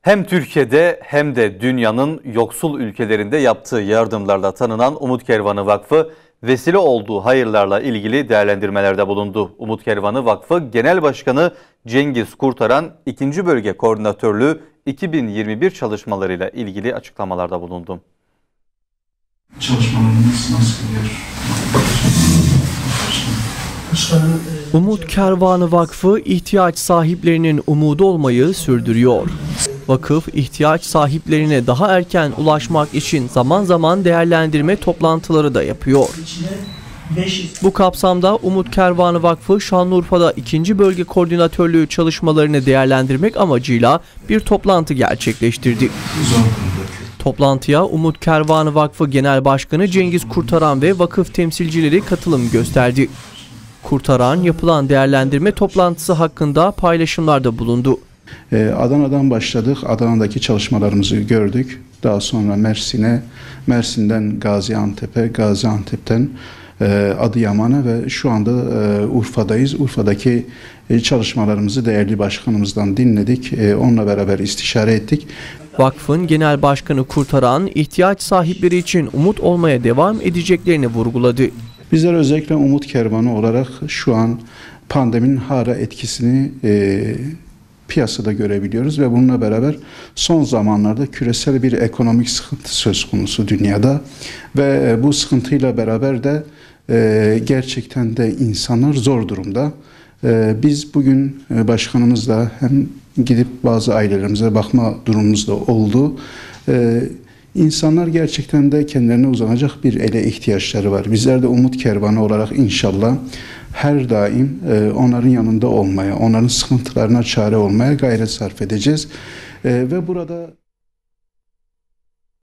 Hem Türkiye'de hem de dünyanın yoksul ülkelerinde yaptığı yardımlarla tanınan Umut Kervanı Vakfı, vesile olduğu hayırlarla ilgili değerlendirmelerde bulundu. Umut Kervanı Vakfı Genel Başkanı Cengiz Kurtaran, 2. Bölge Koordinatörlüğü 2021 çalışmalarıyla ilgili açıklamalarda bulundu. Çalışmalarımız nasıl gidiyor? Umut Kervanı Vakfı ihtiyaç sahiplerinin umudu olmayı sürdürüyor. Vakıf, ihtiyaç sahiplerine daha erken ulaşmak için zaman zaman değerlendirme toplantıları da yapıyor. Bu kapsamda Umut Kervanı Vakfı Şanlıurfa'da 2. Bölge Koordinatörlüğü çalışmalarını değerlendirmek amacıyla bir toplantı gerçekleştirdi. Toplantıya Umut Kervanı Vakfı Genel Başkanı Cengiz Kurtaran ve vakıf temsilcileri katılım gösterdi. Kurtaran, yapılan değerlendirme toplantısı hakkında paylaşımlarda bulundu. Adana'dan başladık. Adana'daki çalışmalarımızı gördük. Daha sonra Mersin'e, Mersin'den Gaziantep'e, Gaziantep'ten Adıyaman'a ve şu anda Urfa'dayız. Urfa'daki çalışmalarımızı değerli başkanımızdan dinledik. Onunla beraber istişare ettik. Vakfın Genel Başkanı Kurtaran, ihtiyaç sahipleri için umut olmaya devam edeceklerini vurguladı. Bizler özellikle Umut Kervanı olarak şu an pandeminin hala etkisini piyasada görebiliyoruz ve bununla beraber son zamanlarda küresel bir ekonomik sıkıntı söz konusu dünyada ve bu sıkıntıyla beraber de gerçekten de insanlar zor durumda. Biz bugün başkanımızla hem gidip bazı ailelerimize bakma durumumuz da oldu. İnsanlar gerçekten de kendilerine uzanacak bir ele ihtiyaçları var. Bizler de Umut Kervanı olarak inşallah her daim onların yanında olmaya, onların sıkıntılarına çare olmaya gayret sarf edeceğiz. Ve burada